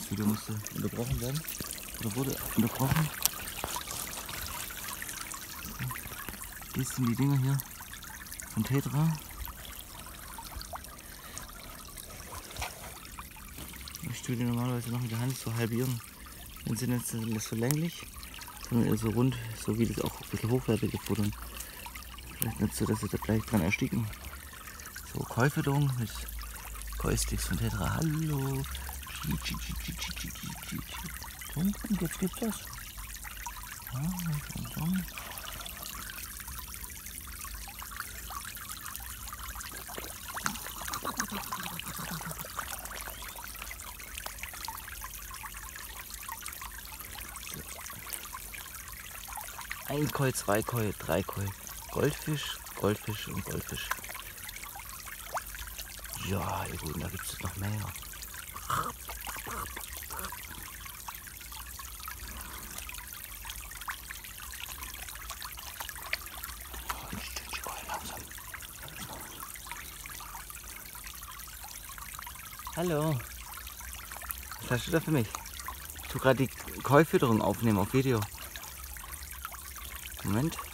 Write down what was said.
Das Video musste unterbrochen werden. Oder wurde unterbrochen. Dies sind die Dinger hier von Tetra. Ich tue die normalerweise noch mit der Hand so halbieren. Dann sind jetzt nicht so länglich, sondern eher so rund, so wie das auch ein bisschen hochwertige futtern. Vielleicht nicht so, dass sie da gleich dran ersticken. So, Koi-Fütterung mit Koi-Sticks von Tetra. Hallo! Und jetzt gibt das. Ein Koi, zwei Koi, drei Koi. Goldfisch, Goldfisch und Goldfisch. Ja, gut, da gibt es noch mehr. Hallo. Was hast du da für mich? Ich tue gerade die Koi-Fütterung aufnehmen auf Video. Moment.